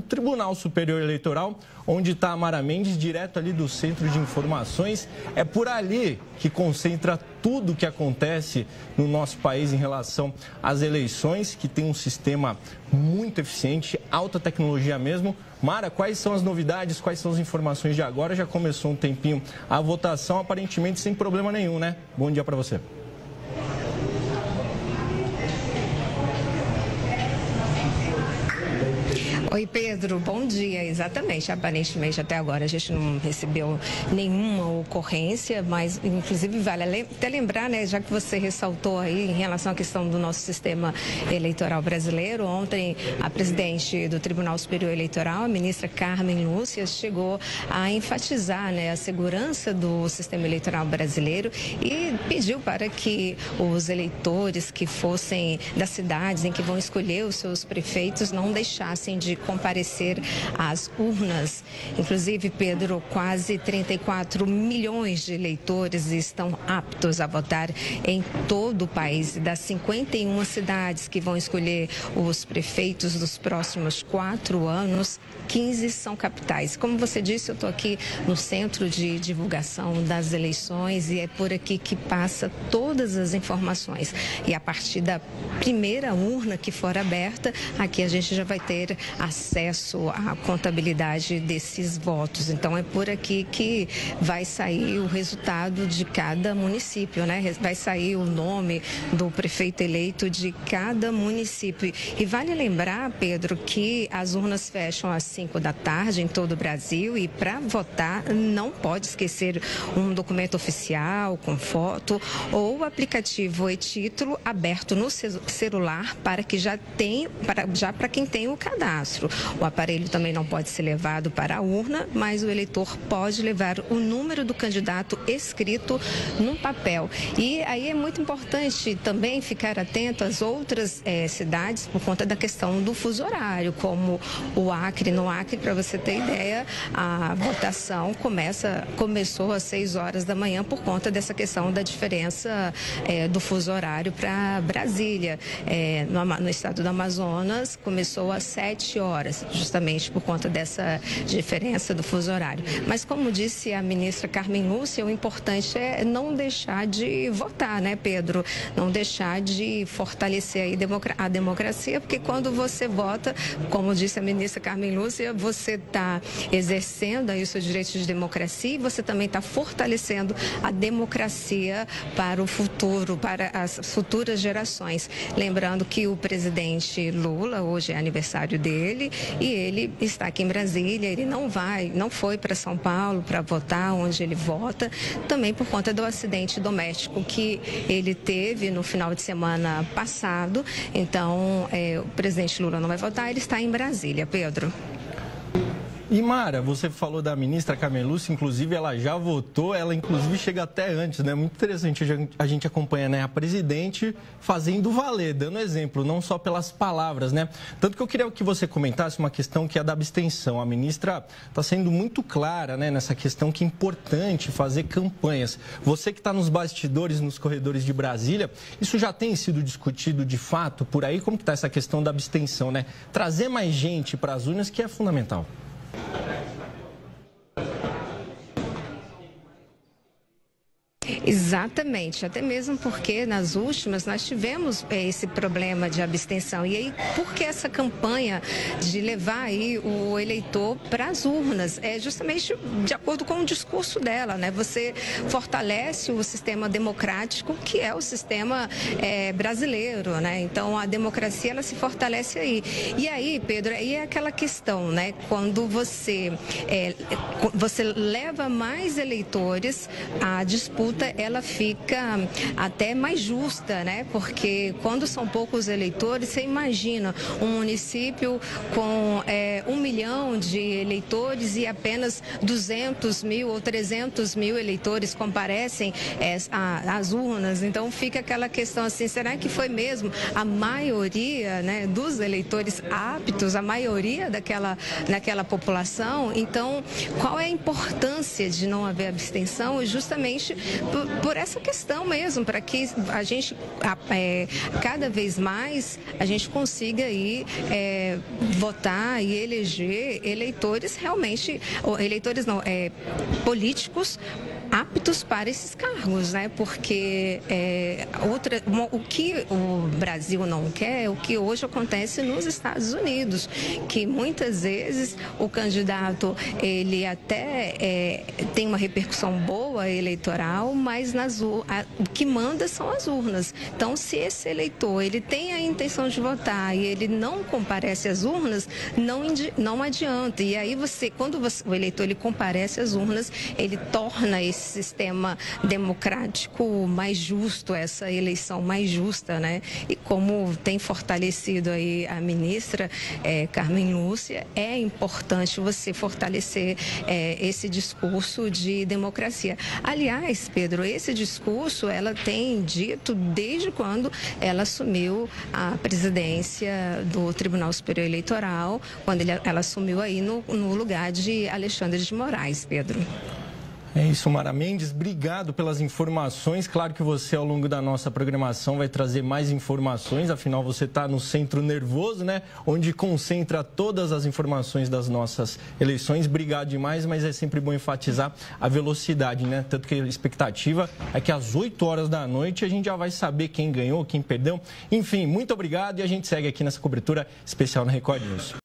o Tribunal Superior Eleitoral, onde está a Mara Mendes, direto ali do Centro de Informações. É por ali que concentra tudo o que acontece no nosso país em relação às eleições, que tem um sistema muito eficiente, alta tecnologia mesmo. Mara, quais são as novidades, quais são as informações de agora? Já começou um tempinho a votação, aparentemente sem problema nenhum, né? Bom dia para você. Oi, Pedro, bom dia. Exatamente, aparentemente até agora a gente não recebeu nenhuma ocorrência, mas inclusive vale até lembrar, né, já que você ressaltou aí em relação à questão do nosso sistema eleitoral brasileiro, ontem a presidente do Tribunal Superior Eleitoral, a ministra Carmen Lúcia, chegou a enfatizar, né, a segurança do sistema eleitoral brasileiro e pediu para que os eleitores que fossem das cidades em que vão escolher os seus prefeitos não deixassem de comparecer às urnas. Inclusive, Pedro, quase 34 milhões de eleitores estão aptos a votar em todo o país. Das 51 cidades que vão escolher os prefeitos dos próximos 4 anos, 15 são capitais. Como você disse, eu estou aqui no Centro de Divulgação das Eleições e é por aqui que passa todas as informações. E a partir da primeira urna que for aberta, aqui a gente já vai ter acesso à contabilidade desses votos. Então, é por aqui que vai sair o resultado de cada município, né? Vai sair o nome do prefeito eleito de cada município. E vale lembrar, Pedro, que as urnas fecham às 5 da tarde em todo o Brasil e para votar não pode esquecer um documento oficial com foto ou o aplicativo e-título aberto no celular para quem tem o cadastro. O aparelho também não pode ser levado para a urna, mas o eleitor pode levar o número do candidato escrito num papel. E aí é muito importante também ficar atento às outras cidades por conta da questão do fuso horário, como o Acre. No Acre, para você ter ideia, a votação começou às 6 horas da manhã por conta dessa questão da diferença do fuso horário para Brasília. No estado do Amazonas, começou às 7 horas, justamente por conta dessa diferença do fuso horário. Mas, como disse a ministra Carmen Lúcia, o importante é não deixar de votar, né, Pedro? Não deixar de fortalecer aí a democracia, porque quando você vota, como disse a ministra Carmen Lúcia, você está exercendo aí o seu direito de democracia e você também está fortalecendo a democracia para o futuro, para as futuras gerações. Lembrando que o presidente Lula, hoje é aniversário dele, e ele está aqui em Brasília, ele não foi para São Paulo para votar onde ele vota, também por conta do acidente doméstico que ele teve no final de semana passado. Então, o presidente Lula não vai votar, ele está em Brasília, Pedro. E Mara, você falou da ministra Carmen Lúcia, inclusive ela já votou, ela inclusive chega até antes, né? Muito interessante a gente acompanha, né, a presidente fazendo valer, dando exemplo, não só pelas palavras, né? Tanto que eu queria que você comentasse uma questão que é da abstenção. A ministra está sendo muito clara, né, nessa questão que é importante fazer campanhas. Você que está nos bastidores, nos corredores de Brasília, isso já tem sido discutido de fato por aí? Como que está essa questão da abstenção, né? Trazer mais gente para as urnas, que é fundamental. Exatamente, até mesmo porque nas últimas nós tivemos esse problema de abstenção. E aí, por que essa campanha de levar aí o eleitor para as urnas? É justamente de acordo com o discurso dela, né? Você fortalece o sistema democrático, que é o sistema brasileiro, né? Então, a democracia, ela se fortalece aí. E aí, Pedro, aí é aquela questão, né? Quando você leva mais eleitores, a disputa ela fica até mais justa, né? Porque quando são poucos eleitores, você imagina um município com 1 milhão de eleitores e apenas 200 mil ou 300 mil eleitores comparecem às urnas. Então fica aquela questão assim, será que foi mesmo a maioria, né, dos eleitores aptos, a maioria daquela população? Então, qual é a importância de não haver abstenção? Justamente por essa questão mesmo, para que a gente, cada vez mais, a gente consiga aí votar e eleger eleger eleitores realmente, eleitores não, políticos aptos para esses cargos, né? Porque o que o Brasil não quer é o que hoje acontece nos Estados Unidos, que muitas vezes o candidato ele até tem uma repercussão boa eleitoral, mas o que manda são as urnas. Então, se esse eleitor ele tem a intenção de votar e ele não comparece às urnas, não adianta. E aí quando o eleitor ele comparece às urnas, ele torna esse sistema democrático mais justo, essa eleição mais justa, né? E como tem fortalecido aí a ministra Carmen Lúcia, é importante você fortalecer esse discurso de democracia. Aliás, Pedro, esse discurso ela tem dito desde quando ela assumiu a presidência do Tribunal Superior Eleitoral, quando ela assumiu aí no lugar de Alexandre de Moraes, Pedro. É isso, Mara Mendes. Obrigado pelas informações. Claro que você, ao longo da nossa programação, vai trazer mais informações. Afinal, você está no centro nervoso, né? Onde concentra todas as informações das nossas eleições. Obrigado demais, mas é sempre bom enfatizar a velocidade, né? Tanto que a expectativa é que às 8 horas da noite a gente já vai saber quem ganhou, quem perdeu. Enfim, muito obrigado e a gente segue aqui nessa cobertura especial na Record News.